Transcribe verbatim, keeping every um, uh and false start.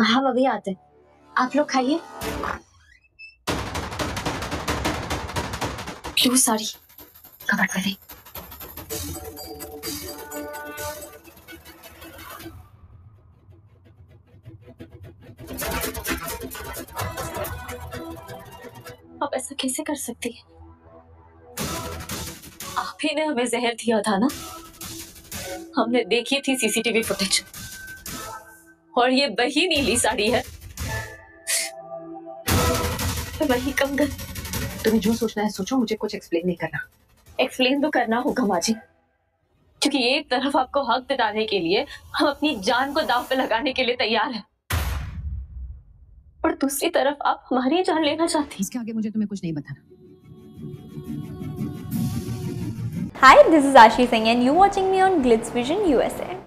हम अभी आते हैं, आप लोग खाइए। क्यों साड़ी कवर कर दी? आप ऐसा कैसे कर सकती है? आप ही ने हमें जहर दिया था ना? हमने देखी थी सीसीटीवी फुटेज, और ये वही नीली साड़ी है, वही कंगन। तुम्हें जो सोचना है सोचो, मुझे कुछ एक्सप्लेन नहीं करना। एक्सप्लेन तो करना होगा माँ जी, क्योंकि एक तरफ आपको हक दिलाने के लिए हम अपनी जान को दांव पे लगाने के लिए तैयार हैं, और दूसरी तरफ आप हमारी जान लेना चाहती हैं। इसके आगे मुझे तुम्हें कुछ नहीं बताना। Hi, this is Ashi Singh and you watching me on Glitz Vision U S A.